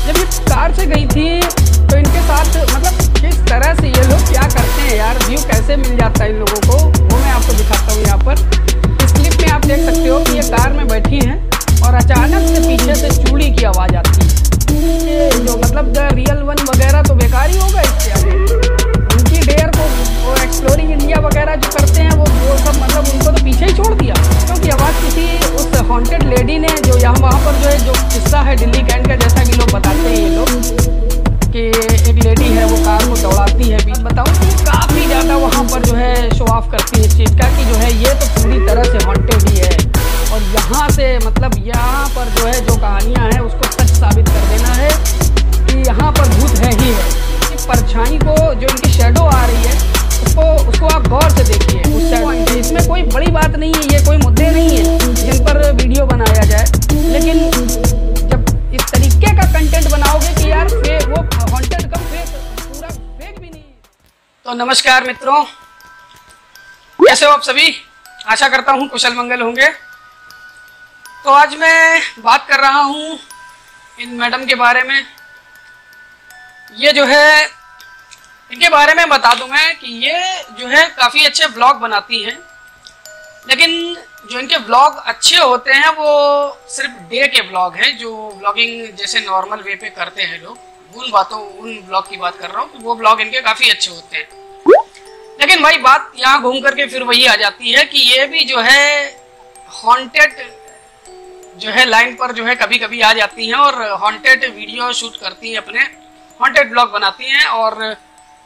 जब ये कार से गई थी तो इनके साथ मतलब किस तरह से ये लोग क्या करते हैं यार, व्यू कैसे मिल जाता है इन लोगों को, वो मैं आपको दिखाता हूँ। यहाँ पर इस क्लिप में आप देख सकते हो कि ये कार में बैठी हैं और अचानक से पीछे से चूड़ी की आवाज़ आती है। ये जो मतलब द रियल वन वगैरह तो बेकार ही होगा इसके आगे। उनकी डेयर को वो एक्सप्लोरिंग इंडिया वगैरह जो करते हैं वो सब मतलब उनको तो पीछे ही छोड़ दिया, क्योंकि आवाज़ किसी उस हॉन्टेड लेडी ने जो यहाँ वहाँ पर जो है जो किस्सा है दिल्ली कैंट का, जैसा कि लोग बताते हैं ये लोग कि एक लेडी है वो कार को दौड़ाती है। बीच बताऊँ कि काफ़ी ज़्यादा वहाँ पर जो है शो ऑफ करती है इस चीज़ का कि जो है ये तो पूरी तरह से हॉन्टेड ही है। और यहाँ से मतलब यहाँ पर जो है जो कहानियाँ हैं उसको सच साबित कर देना है कि यहाँ पर भूत है ही है। कि परछाई को जो इनकी शेडो आ रही है उसको आप गौर से देखिए। उस इसमें कोई बड़ी बात नहीं है, ये कोई मुद्दे नहीं है जिन पर वीडियो बनाया जाए, लेकिन जब इस तरीके का कंटेंट बनाओगे कि यार वो हॉन्टेड कम फेक, पूरा फेक भी नहीं। तो नमस्कार मित्रों, कैसे हो आप सभी? आशा करता हूँ कुशल मंगल होंगे। तो आज मैं बात कर रहा हूँ इन मैडम के बारे में। ये जो है इनके बारे में बता दूं मैं कि ये जो है काफ़ी अच्छे व्लॉग बनाती हैं, लेकिन जो इनके व्लॉग अच्छे होते हैं वो सिर्फ डे के व्लॉग हैं, जो व्लॉगिंग जैसे नॉर्मल वे पे करते हैं लोग, उन व्लॉग की बात कर रहा हूँ। तो वो व्लॉग इनके काफ़ी अच्छे होते हैं। लेकिन भाई बात यहाँ घूम करके फिर वही आ जाती है कि ये भी जो है हॉन्टेड जो है लाइन पर जो है कभी कभी आ जाती हैं और हॉन्टेड वीडियो शूट करती हैं, अपने हॉन्टेड ब्लॉग बनाती हैं और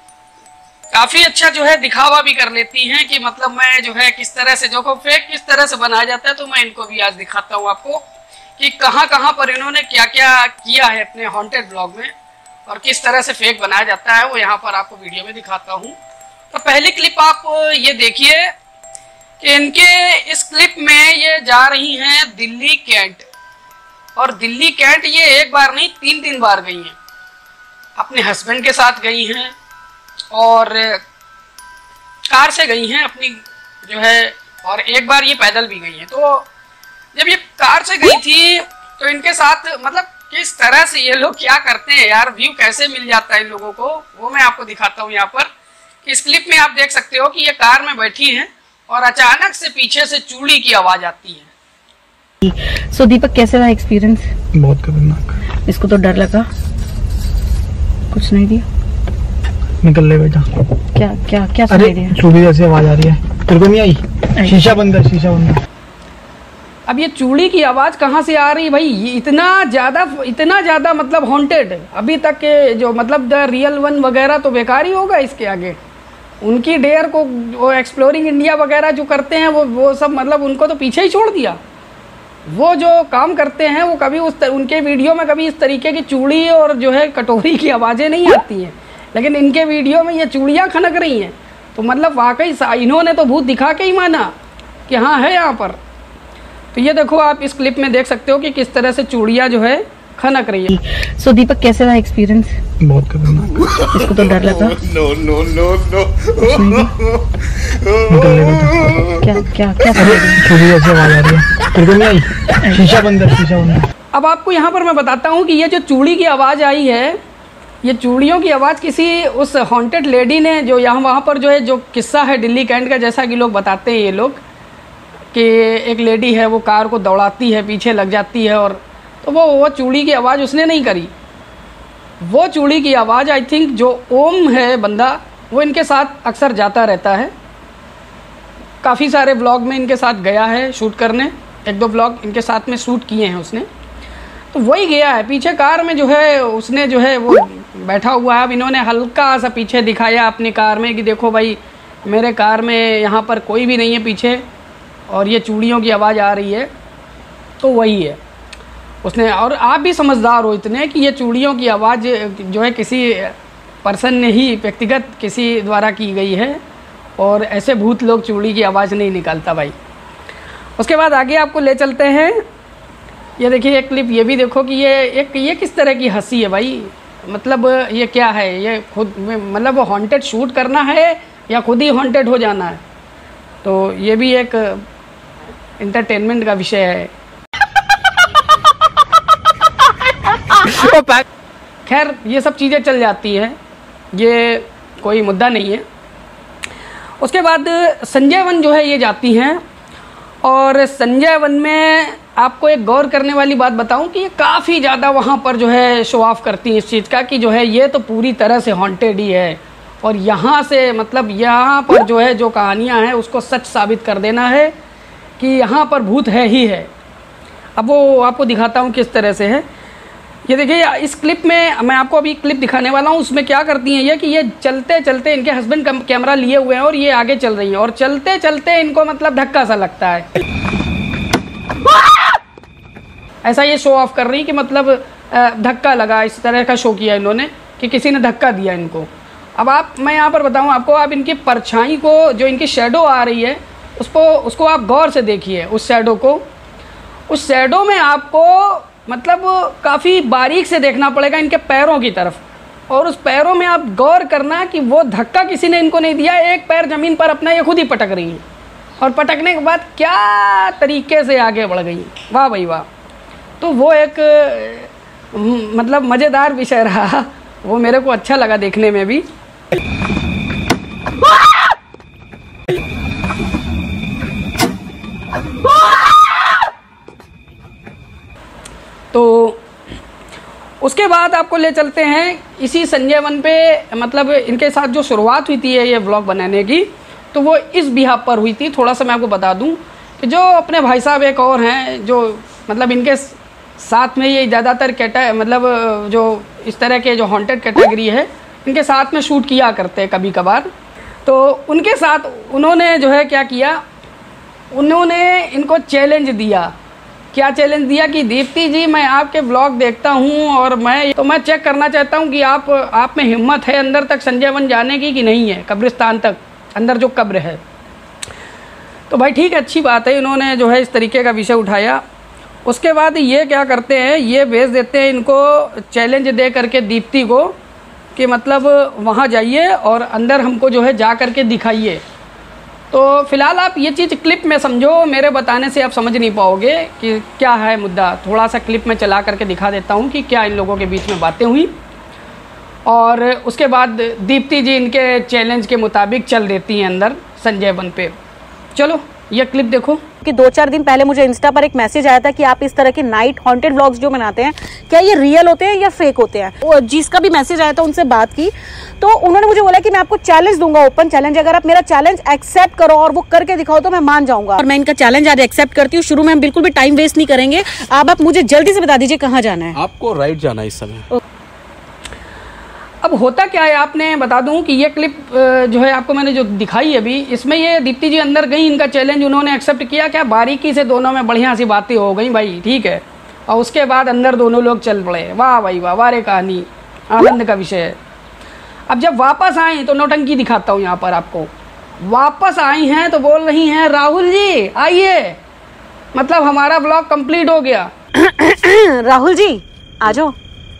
काफ़ी अच्छा जो है दिखावा भी कर लेती हैं कि मतलब मैं जो है किस तरह से जो को फेक किस तरह से बनाया जाता है। तो मैं इनको भी आज दिखाता हूँ आपको कि कहाँ कहाँ पर इन्होंने क्या क्या किया है अपने हॉन्टेड ब्लॉग में और किस तरह से फेक बनाया जाता है, वो यहाँ पर आपको वीडियो में दिखाता हूँ। तो पहली क्लिप आप ये देखिए कि इनके इस क्लिप में ये जा रही हैं दिल्ली कैंट, और दिल्ली कैंट ये एक बार नहीं 3 बार गई हैं। अपने हस्बैंड के साथ गई हैं और कार से गई हैं अपनी जो है, और एक बार ये पैदल भी गई हैं। तो जब ये कार से गई थी तो इनके साथ मतलब किस तरह से ये लोग क्या करते हैं यार, व्यू कैसे मिल जाता है इन लोगों को, वो मैं आपको दिखाता हूँ। यहाँ पर इस क्लिप में आप देख सकते हो कि ये कार में बैठी हैं और अचानक से पीछे से चूड़ी की आवाज आती है। सो दीपक, कैसे रहा एक्सपीरियंस? बहुत खतरनाक। इसको तो डर लगा, कुछ नहीं दिया? निकल ले बेटा। क्या क्या क्या सुनाई दिया? चूड़ी जैसी आवाज आ रही है, तेरे को नहीं आई? शीशा बंद है, शीशा बंद है। अब ये चूड़ी की आवाज कहाँ से आ रही भाई? ये इतना ज्यादा मतलब हॉन्टेड अभी तक के जो मतलब द रियल वन वगैरह तो बेकार ही होगा इसके आगे। उनकी डेयर को वो एक्सप्लोरिंग इंडिया वगैरह जो करते हैं वो सब मतलब उनको तो पीछे ही छोड़ दिया। वो जो काम करते हैं वो कभी उनके वीडियो में कभी इस तरीके की चूड़ी और जो है कटोरी की आवाज़ें नहीं आती हैं, लेकिन इनके वीडियो में ये चूड़ियाँ खनक रही हैं। तो मतलब वाकई इन्होंने तो भूत दिखा के ही माना कि हाँ है यहाँ पर। तो ये देखो आप इस क्लिप में देख सकते हो कि किस तरह से चूड़ियाँ जो है खनक रही है। सो दीपक, कैसे रहा एक्सपीरियंस? बहुत खतरनाक। इसको तो डर लगा। नो। क्या क्या क्या चूड़ी जैसी आवाज आ रही है, तेरे को नहीं आई? शीशा बंद है, शीशा बंद है। अब आपको यहाँ पर मैं बताता हूँ कि ये जो चूड़ी की आवाज़ आई है, ये चूड़ियों की आवाज़ किसी उस हॉन्टेड लेडी ने जो यहाँ वहाँ पर जो है जो किस्सा है दिल्ली कैंट का, जैसा कि लोग बताते हैं ये लोग कि एक लेडी है वो कार को दौड़ाती है, पीछे लग जाती है, और तो वो चूड़ी की आवाज़ उसने नहीं करी। वो चूड़ी की आवाज़ आई थिंक जो ओम है बंदा, वो इनके साथ अक्सर जाता रहता है। काफ़ी सारे व्लॉग में इनके साथ गया है शूट करने, 1-2 व्लॉग इनके साथ में शूट किए हैं उसने। तो वही गया है पीछे कार में जो है, उसने जो है वो बैठा हुआ है। अब इन्होंने हल्का सा पीछे दिखाया अपनी कार में कि देखो भाई मेरे कार में यहाँ पर कोई भी नहीं है पीछे और ये चूड़ियों की आवाज़ आ रही है। तो वही है उसने। और आप भी समझदार हो इतने कि ये चूड़ियों की आवाज़ जो है किसी पर्सन ने ही व्यक्तिगत किसी द्वारा की गई है, और ऐसे भूत लोग चूड़ी की आवाज़ नहीं निकालता भाई। उसके बाद आगे आपको ले चलते हैं। ये देखिए एक क्लिप, ये भी देखो कि ये किस तरह की हंसी है भाई। मतलब ये क्या है, ये खुद मतलब हॉन्टेड शूट करना है या खुद ही हॉन्टेड हो जाना है? तो ये भी एक एंटरटेनमेंट का विषय है। खैर ये सब चीज़ें चल जाती हैं, ये कोई मुद्दा नहीं है। उसके बाद संजय वन जो है ये जाती हैं, और संजय वन में आपको एक गौर करने वाली बात बताऊं कि ये काफ़ी ज़्यादा वहाँ पर जो है शो ऑफ करती हैं इस चीज़ का कि जो है ये तो पूरी तरह से हॉन्टेड ही है, और यहाँ से मतलब यहाँ पर जो है जो कहानियाँ हैं उसको सच साबित कर देना है कि यहाँ पर भूत है ही है। अब वो आपको दिखाता हूँ किस तरह से है। ये देखिए इस क्लिप में, मैं आपको अभी क्लिप दिखाने वाला हूँ, उसमें क्या करती हैं ये कि ये चलते चलते, इनके हस्बैंड कैमरा लिए हुए हैं और ये आगे चल रही हैं, और चलते चलते इनको मतलब धक्का सा लगता है, ऐसा ये शो ऑफ कर रही कि मतलब धक्का लगा, इस तरह का शो किया इन्होंने कि किसी ने धक्का दिया इनको। अब मैं यहाँ पर बताऊँ आपको, आप इनकी परछाई को, जो इनकी शेडो आ रही है उसको आप गौर से देखिए, उस शेडो को। उस शेडो में आपको मतलब काफ़ी बारीक से देखना पड़ेगा इनके पैरों की तरफ, और उस पैरों में आप गौर करना कि वो धक्का किसी ने इनको नहीं दिया, एक पैर ज़मीन पर अपना ये खुद ही पटक रही हैं, और पटकने के बाद क्या तरीके से आगे बढ़ गई, वाह भाई वाह। तो वो एक मतलब मज़ेदार विषय रहा, वो मेरे को अच्छा लगा देखने में भी। तो उसके बाद आपको ले चलते हैं इसी संजय वन पे, मतलब इनके साथ जो शुरुआत हुई थी ये व्लॉग बनाने की, तो वो इस बिहाफ पर हुई थी। थोड़ा सा मैं आपको बता दूं कि जो अपने भाई साहब एक और हैं, जो मतलब इनके साथ में ये ज़्यादातर मतलब जो इस तरह के जो हॉन्टेड कैटेगरी है इनके साथ में शूट किया करते हैं कभी कभार। तो उनके साथ उन्होंने जो है क्या किया, उन्होंने इनको चैलेंज दिया। क्या चैलेंज दिया कि दीप्ति जी मैं आपके व्लॉग देखता हूं और मैं चेक करना चाहता हूं कि आप में हिम्मत है अंदर तक संजय वन जाने की कि नहीं है, कब्रिस्तान तक, अंदर जो कब्र है। तो भाई ठीक है, अच्छी बात है, इन्होंने जो है इस तरीके का विषय उठाया। उसके बाद ये क्या करते हैं, ये भेज देते हैं इनको चैलेंज दे करके दीप्ति को कि मतलब वहाँ जाइए और अंदर हमको जो है जा करके दिखाइए। तो फिलहाल आप ये चीज़ क्लिप में समझो, मेरे बताने से आप समझ नहीं पाओगे कि क्या है मुद्दा। थोड़ा सा क्लिप में चला करके दिखा देता हूँ कि क्या इन लोगों के बीच में बातें हुई, और उसके बाद दीप्ति जी इनके चैलेंज के मुताबिक चल देती हैं अंदर संजय वन पे। चलो ये क्लिप देखो। कि 2-4 दिन पहले मुझे इंस्टा पर एक मैसेज आया था कि आप इस तरह के नाइट हॉन्टेड व्लॉग्स जो बनाते हैं, क्या ये रियल होते हैं या फेक होते हैं। जिसका भी मैसेज आया था उनसे बात की, तो उन्होंने मुझे बोला कि मैं आपको चैलेंज दूंगा, ओपन चैलेंज, अगर आप मेरा चैलेंज एक्सेप्ट करो और वो करके दिखाओ तो मैं मान जाऊंगा। और मैं इनका चैलेंज आज एक्सेप्ट करती हूँ। शुरू में हम बिल्कुल भी टाइम वेस्ट नहीं करेंगे, आप मुझे जल्दी से बता दीजिए कहाँ जाना है। आपको राइट जाना है इस समय। अब होता क्या है, आपने बता दूं कि ये क्लिप जो है आपको मैंने जो दिखाई अभी, इसमें ये दीप्ति जी अंदर गई, इनका चैलेंज उन्होंने एक्सेप्ट किया, क्या बारीकी से दोनों में बढ़िया सी बातें हो गई भाई, ठीक है। और उसके बाद अंदर दोनों लोग चल पड़े, वाह भाई वाह, वारे कहानी, आनंद का विषय है। अब जब वापस आए तो नौटंकी दिखाता हूँ यहाँ पर आपको। वापस आई हैं तो बोल रही हैं राहुल जी आइए, मतलब हमारा ब्लॉग कंप्लीट हो गया। राहुल जी आ जाओ।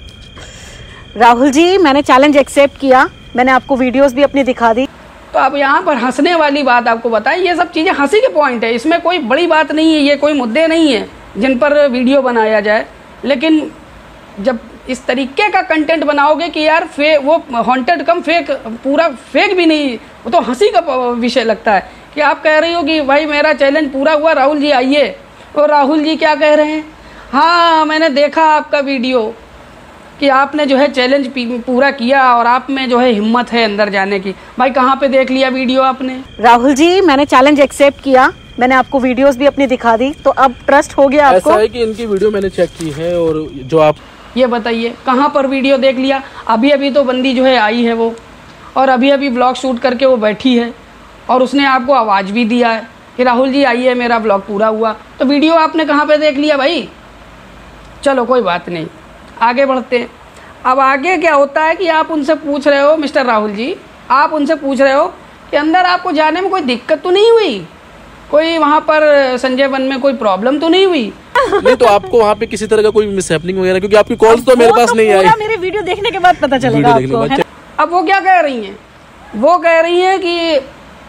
राहुल जी मैंने चैलेंज एक्सेप्ट किया, मैंने आपको वीडियोस भी अपनी दिखा दी। तो अब यहाँ पर हंसने वाली बात आपको बताएं, ये सब चीज़ें हंसी के पॉइंट है, इसमें कोई बड़ी बात नहीं है, ये कोई मुद्दे नहीं है जिन पर वीडियो बनाया जाए। लेकिन जब इस तरीके का कंटेंट बनाओगे कि यार वो हॉन्टेड कम फेक, पूरा फेक भी नहीं, वो तो हंसी का विषय लगता है कि आप कह रही हो कि भाई मेरा चैलेंज पूरा हुआ, राहुल जी आइए। और राहुल जी क्या कह रहे हैं, हाँ मैंने देखा आपका वीडियो कि आपने जो है चैलेंज पूरा किया और आप में जो है हिम्मत है अंदर जाने की। भाई कहाँ पे देख लिया वीडियो आपने? राहुल जी मैंने चैलेंज एक्सेप्ट किया, मैंने आपको वीडियोस भी अपनी दिखा दी, तो अब ट्रस्ट हो गया आपको? ऐसा है कि इनकी वीडियो मैंने चेक की है, और जो आप ये बताइए कहाँ पर वीडियो देख लिया? अभी अभी तो बंदी जो है आई है वो, और अभी अभी ब्लॉग शूट करके वो बैठी है, और उसने आपको आवाज़ भी दिया है कि राहुल जी आइए मेरा ब्लॉग पूरा हुआ। तो वीडियो आपने कहाँ पे देख लिया भाई? चलो कोई बात नहीं, आगे बढ़ते हैं। अब आगे क्या होता है कि आप उनसे पूछ रहे हो, मिस्टर राहुल जी आप उनसे पूछ रहे हो कि अंदर आपको जाने में कोई दिक्कत तो नहीं हुई, कोई वहाँ पर संजय वन में कोई प्रॉब्लम तो नहीं हुई? नहीं, तो आपको वहाँ पे किसी तरह का कोई मिसहैपनिंग वगैरह, क्योंकि आपकी कॉल्स तो मेरे पास नहीं आई। मेरे वीडियो देखने के बाद पता चलेगा आपको, है? अब वो क्या कह रही हैं, वो कह रही हैं कि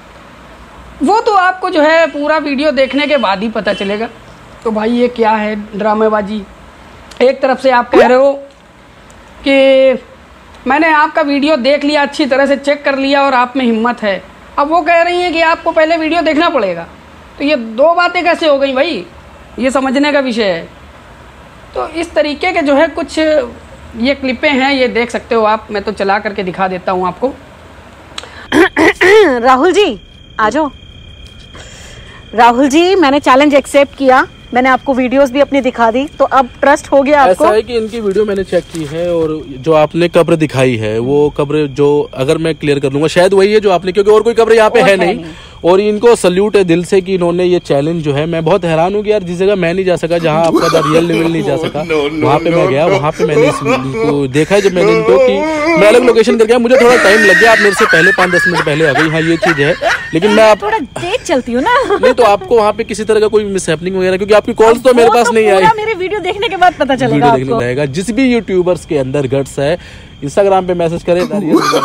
वो तो आपको जो है पूरा वीडियो देखने के बाद ही पता चलेगा। तो भाई ये क्या है ड्रामेबाजी? एक तरफ से आप कह रहे हो कि मैंने आपका वीडियो देख लिया, अच्छी तरह से चेक कर लिया और आप में हिम्मत है। अब वो कह रही हैं कि आपको पहले वीडियो देखना पड़ेगा। तो ये दो बातें कैसे हो गई भाई, ये समझने का विषय है। तो इस तरीके के जो है कुछ ये क्लिपें हैं, ये देख सकते हो आप। मैं तो चला करके दिखा देता हूँ आपको। राहुल जी आ जाओ। राहुल जी, मैंने चैलेंज एक्सेप्ट किया, मैंने आपको वीडियोस भी अपनी दिखा दी, तो अब ट्रस्ट हो गया आपको? ऐसा है कि इनकी वीडियो मैंने चेक की है और जो आपने कब्र दिखाई है वो कब्र जो अगर मैं क्लियर कर लूंगा शायद वही है जो आपने, क्योंकि और कोई कब्र यहाँ पे है नहीं। और इनको सल्यूट है दिल से कि इन्होंने ये चैलेंज जो है, मैं बहुत हैरान हूँ कि यार जिस जगह मैं नहीं जा सका, जहाँ आपका द रियल लेवल नहीं जा सका, वहाँ पे मैं गया, वहाँ पे मैंने इनको देखा। जब मैंने इनको कि मैं अलग लोकेशन कर गया, मुझे थोड़ा टाइम लग गया, आप मेरे से पहले 5-10 मिनट पहले आ गई। हाँ ये चीज है, लेकिन मैं आप थोड़ा तेज चलती हूँ ना। नहीं तो आपको वहाँ पे किसी तरह का कोई मिसहैपनिंग वगैरह, क्योंकि आपकी कॉल्स तो मेरे पास नहीं आई। मेरे वीडियो देखने के बाद पता चलेगा वीडियो देखने रहेगा। जिस भी यूट्यूबर्स के अंदर गट्स है, इंस्टाग्राम पे मैसेज करे, कोई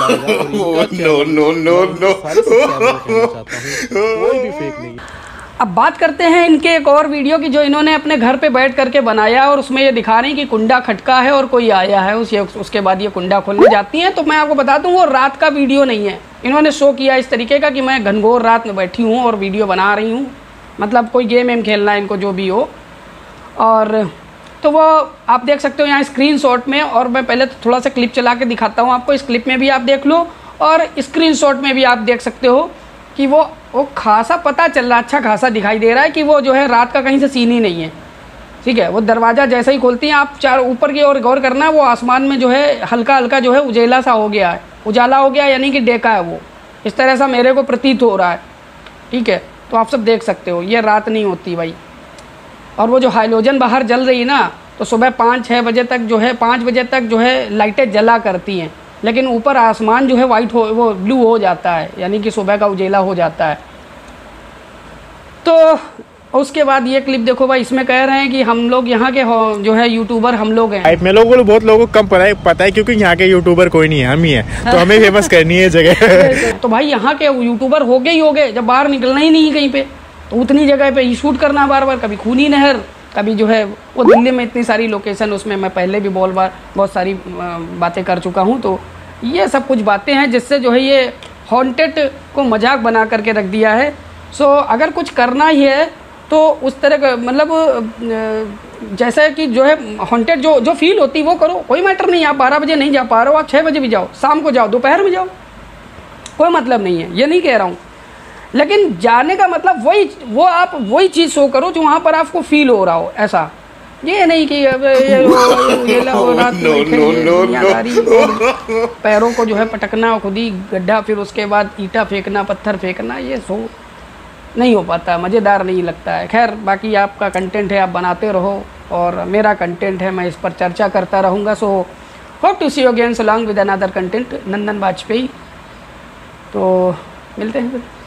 भी फेक नहीं। अब बात करते हैं इनके एक और वीडियो की, जो इन्होंने अपने घर पे बैठ करके बनाया और उसमें ये दिखा रही कि कुंडा खटका है और कोई आया है, उसके बाद ये कुंडा खोलने जाती हैं। तो मैं आपको बता दूं वो रात का वीडियो नहीं है। इन्होंने शो किया इस तरीके का कि मैं घनघोर रात में बैठी हूँ और वीडियो बना रही हूँ, मतलब कोई गेम वेम खेलना है इनको, जो भी हो। और तो वो आप देख सकते हो यहाँ स्क्रीनशॉट में, और मैं पहले तो थोड़ा सा क्लिप चला के दिखाता हूँ आपको। इस क्लिप में भी आप देख लो और स्क्रीनशॉट में भी आप देख सकते हो कि वो खासा पता चल रहा, अच्छा खासा दिखाई दे रहा है कि वो जो है रात का कहीं से सीन ही नहीं है। ठीक है, वो दरवाज़ा जैसे ही खोलती हैं आप, चार ऊपर की ओर गौर करना, वो आसमान में जो है हल्का हल्का जो है उजेला सा हो गया है, उजाला हो गया, यानी कि डेका है वो, इस तरह सा मेरे को प्रतीत हो रहा है। ठीक है, तो आप सब देख सकते हो ये रात नहीं होती भाई। और वो जो हाइलोजन बाहर जल रही ना, तो सुबह 5-6 बजे तक जो है, 5 बजे तक जो है लाइटें जला करती हैं, लेकिन ऊपर आसमान जो है वाइट हो, वो ब्लू हो जाता है, यानी कि सुबह का उजेला हो जाता है। तो उसके बाद ये क्लिप देखो भाई, इसमें कह रहे हैं कि हम लोग यहाँ के जो है यूट्यूबर हम लोग हैं। मैं लोगों को बहुत लोगों को कम पता है क्योंकि यहाँ के यूट्यूबर कोई नहीं है, हम ही है, तो हमें फेमस करनी है जगह। तो भाई यहाँ के यूट्यूबर हो गए ही हो गए, जब बाहर निकलना ही नहीं कहीं पे, तो उतनी जगह पे ही शूट करना बार बार, कभी खूनी नहर, कभी जो है वो दिल्ली में इतनी सारी लोकेशन, उसमें मैं पहले भी बहुत सारी बातें कर चुका हूँ। तो ये सब कुछ बातें हैं जिससे जो है ये हॉन्टेड को मजाक बना करके रख दिया है। सो अगर कुछ करना ही है तो उस तरह का, मतलब जैसे कि जो है हॉन्टेड जो फील होती है वो करो, कोई मैटर नहीं। आप 12 बजे नहीं जा पा रहे हो, आप 6 बजे भी जाओ, शाम को जाओ, दोपहर में जाओ, कोई मतलब नहीं है, ये नहीं कह रहा हूँ। लेकिन जाने का मतलब आप वही चीज़ शो करो जो वहाँ पर आपको फील हो रहा हो। ऐसा ये नहीं कि अब ये रात पैरों को जो है पटकना, खुद ही गड्ढा, फिर उसके बाद ईंटा फेंकना, पत्थर फेंकना, ये शो नहीं हो पाता, मज़ेदार नहीं लगता है। खैर बाकी आपका कंटेंट है, आप बनाते रहो, और मेरा कंटेंट है, मैं इस पर चर्चा करता रहूँगा। So hope to see you again, so long with another content. Nandan Vajpayee. तो मिलते हैं फिर।